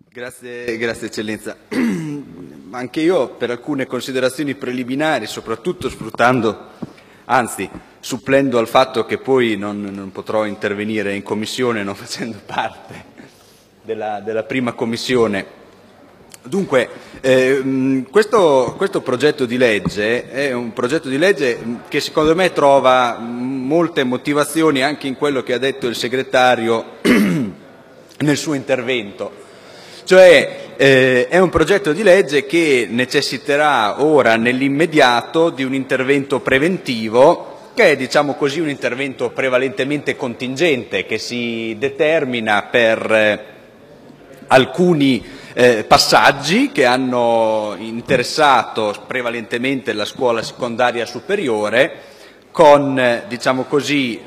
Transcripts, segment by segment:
Grazie Eccellenza. Anche io per alcune considerazioni preliminari, soprattutto supplendo al fatto che poi non potrò intervenire in commissione non facendo parte della prima commissione. Dunque, questo progetto di legge è un progetto di legge che secondo me trova molte motivazioni anche in quello che ha detto il segretario nel suo intervento. Cioè è un progetto di legge che necessiterà ora nell'immediato di un intervento preventivo che è, diciamo così, un intervento prevalentemente contingente che si determina per alcuni passaggi che hanno interessato prevalentemente la scuola secondaria superiore con, diciamo così,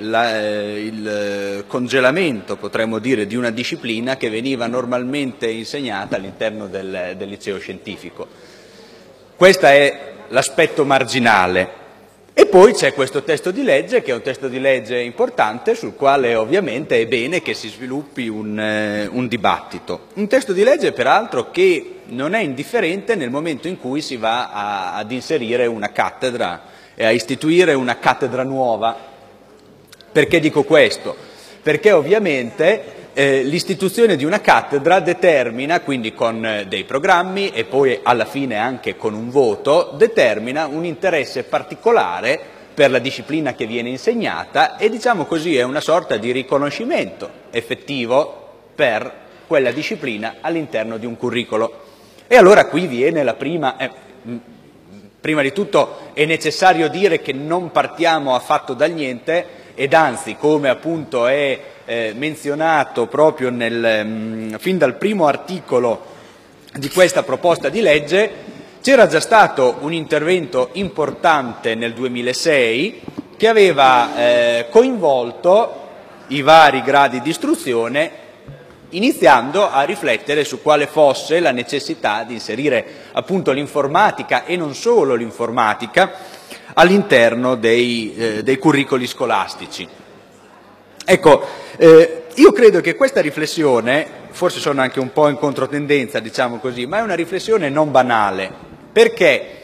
il congelamento, potremmo dire, di una disciplina che veniva normalmente insegnata all'interno del liceo scientifico. Questo è l'aspetto marginale. E poi c'è questo testo di legge, che è un testo di legge importante, sul quale ovviamente è bene che si sviluppi un dibattito. Un testo di legge, peraltro, che non è indifferente nel momento in cui si va ad inserire una cattedra e a istituire una cattedra nuova. Perché dico questo? Perché ovviamente l'istituzione di una cattedra determina, quindi con dei programmi e poi alla fine anche con un voto, determina un interesse particolare per la disciplina che viene insegnata e, diciamo così, è una sorta di riconoscimento effettivo per quella disciplina all'interno di un curricolo. E allora qui viene la prima. Prima di tutto è necessario dire che non partiamo affatto dal niente ed anzi, come appunto è menzionato proprio fin dal primo articolo di questa proposta di legge, c'era già stato un intervento importante nel 2006 che aveva coinvolto i vari gradi di istruzione, iniziando a riflettere su quale fosse la necessità di inserire appunto l'informatica e non solo l'informatica all'interno dei curricoli scolastici. Ecco, io credo che questa riflessione, forse sono anche un po' in controtendenza, diciamo così, ma è una riflessione non banale, perché,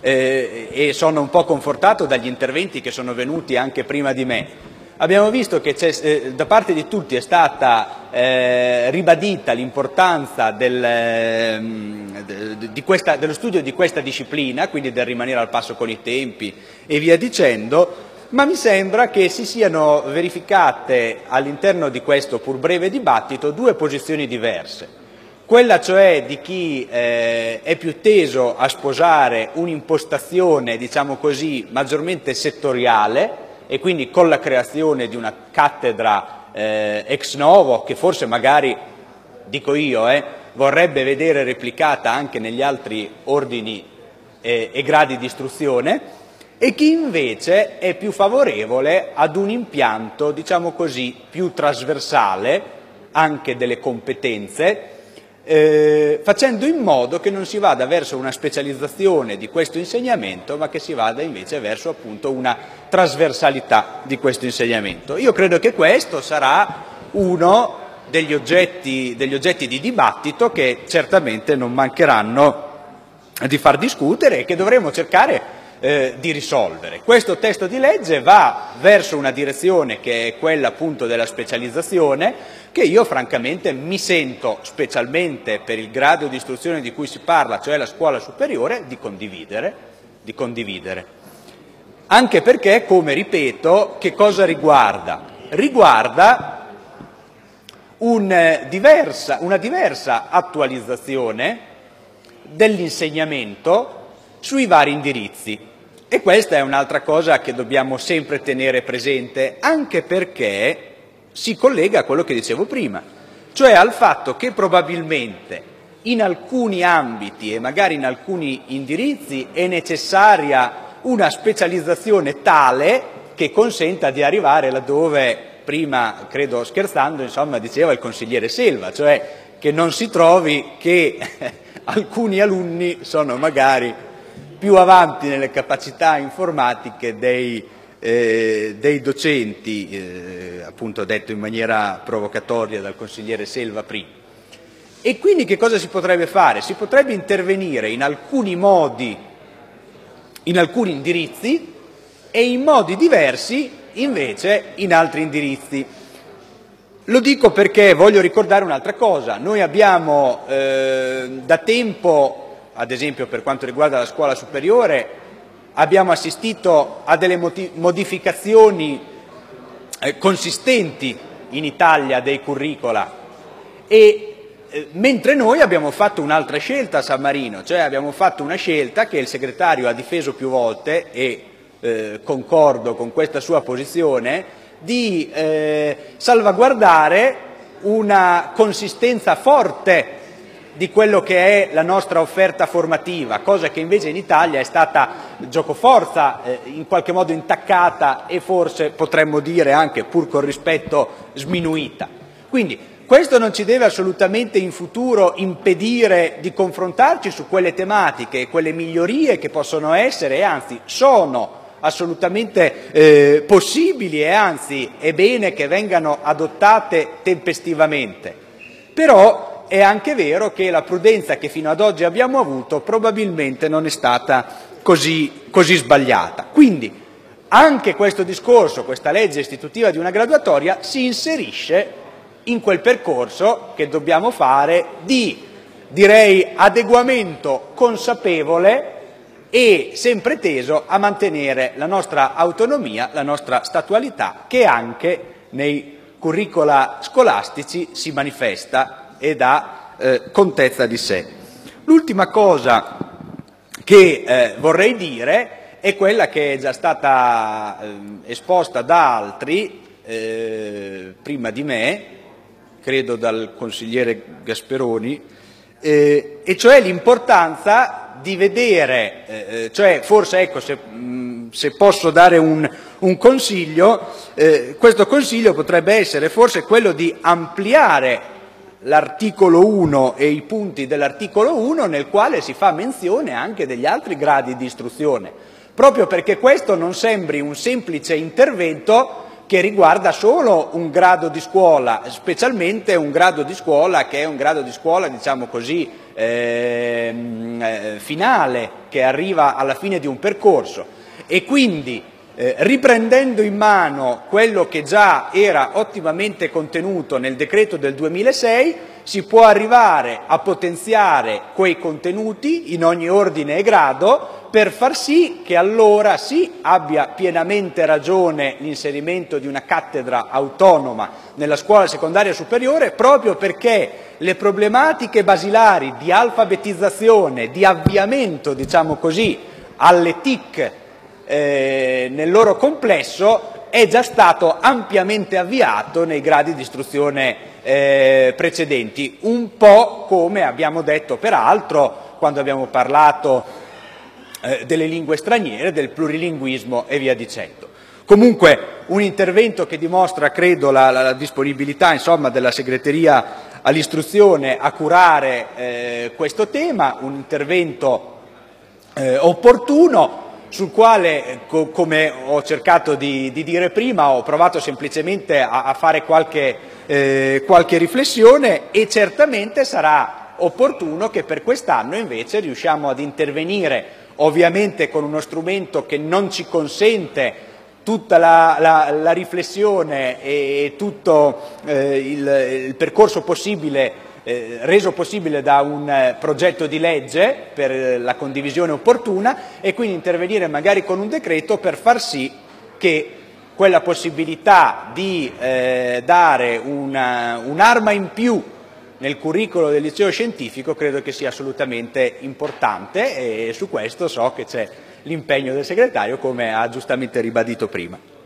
e sono un po' confortato dagli interventi che sono venuti anche prima di me, abbiamo visto che da parte di tutti è stata ribadita l'importanza dello studio di questa disciplina, quindi del rimanere al passo con i tempi e via dicendo, ma mi sembra che si siano verificate all'interno di questo pur breve dibattito due posizioni diverse. Quella cioè di chi è più teso a sposare un'impostazione, diciamo così, maggiormente settoriale, e quindi con la creazione di una cattedra ex novo, che forse magari, dico io, vorrebbe vedere replicata anche negli altri ordini e gradi di istruzione, e chi invece è più favorevole ad un impianto, diciamo così, più trasversale anche delle competenze, facendo in modo che non si vada verso una specializzazione di questo insegnamento, ma che si vada invece verso appunto una trasversalità di questo insegnamento. Io credo che questo sarà uno degli oggetti di dibattito che certamente non mancheranno di far discutere e che dovremo cercare di risolvere. Questo testo di legge va verso una direzione che è quella appunto della specializzazione, che io francamente mi sento, specialmente per il grado di istruzione di cui si parla, cioè la scuola superiore, di condividere. Anche perché, come ripeto, che cosa riguarda? Riguarda una diversa attualizzazione dell'insegnamento sui vari indirizzi. E questa è un'altra cosa che dobbiamo sempre tenere presente, anche perché si collega a quello che dicevo prima, cioè al fatto che probabilmente in alcuni ambiti e magari in alcuni indirizzi è necessaria una specializzazione tale che consenta di arrivare laddove prima, credo scherzando, insomma, diceva il consigliere Selva, cioè che non si trovi che alcuni alunni sono magari più avanti nelle capacità informatiche dei docenti, appunto detto in maniera provocatoria dal consigliere Selva prima. E quindi che cosa si potrebbe fare? Si potrebbe intervenire in alcuni modi, in alcuni indirizzi, e in modi diversi invece in altri indirizzi. Lo dico perché voglio ricordare un'altra cosa. Noi abbiamo da tempo, ad esempio per quanto riguarda la scuola superiore, abbiamo assistito a delle modificazioni consistenti in Italia dei curricula, e mentre noi abbiamo fatto un'altra scelta a San Marino, cioè abbiamo fatto una scelta che il segretario ha difeso più volte, e concordo con questa sua posizione, di salvaguardare una consistenza forte di quello che è la nostra offerta formativa, cosa che invece in Italia è stata giocoforza in qualche modo intaccata e forse potremmo dire anche, pur con rispetto, sminuita. Quindi questo non ci deve assolutamente in futuro impedire di confrontarci su quelle tematiche e quelle migliorie che possono essere, e anzi sono assolutamente possibili, e anzi è bene che vengano adottate tempestivamente. Però è anche vero che la prudenza che fino ad oggi abbiamo avuto probabilmente non è stata così sbagliata. Quindi anche questo discorso, questa legge istitutiva di una graduatoria, si inserisce in quel percorso che dobbiamo fare di, direi, adeguamento consapevole e sempre teso a mantenere la nostra autonomia, la nostra statualità, che anche nei curricula scolastici si manifesta e dà contezza di sé. L'ultima cosa che vorrei dire è quella che è già stata esposta da altri prima di me, credo dal consigliere Gasperoni, e cioè l'importanza di vedere, cioè forse ecco, se posso dare un consiglio, questo consiglio potrebbe essere forse quello di ampliare l'articolo 1 e i punti dell'articolo 1 nel quale si fa menzione anche degli altri gradi di istruzione, proprio perché questo non sembri un semplice intervento che riguarda solo un grado di scuola, specialmente un grado di scuola che è un grado di scuola, diciamo così, finale, che arriva alla fine di un percorso, e quindi riprendendo in mano quello che già era ottimamente contenuto nel decreto del 2006, si può arrivare a potenziare quei contenuti in ogni ordine e grado, per far sì che allora sì abbia pienamente ragione l'inserimento di una cattedra autonoma nella scuola secondaria superiore, proprio perché le problematiche basilari di alfabetizzazione, di avviamento, diciamo così, alle TIC nel loro complesso è già stato ampiamente avviato nei gradi di istruzione precedenti, un po' come abbiamo detto peraltro quando abbiamo parlato delle lingue straniere, del plurilinguismo e via dicendo. Comunque un intervento che dimostra, credo, la disponibilità, insomma, della segreteria all'istruzione a curare questo tema, un intervento opportuno, sul quale, come ho cercato di dire prima, ho provato semplicemente a fare qualche riflessione, e certamente sarà opportuno che per quest'anno invece riusciamo ad intervenire, ovviamente con uno strumento che non ci consente tutta la riflessione e tutto il percorso possibile, reso possibile da un progetto di legge per la condivisione opportuna, e quindi intervenire magari con un decreto per far sì che quella possibilità di dare un'arma in più nel curriculum del liceo scientifico credo che sia assolutamente importante, e su questo so che c'è l'impegno del segretario, come ha giustamente ribadito prima.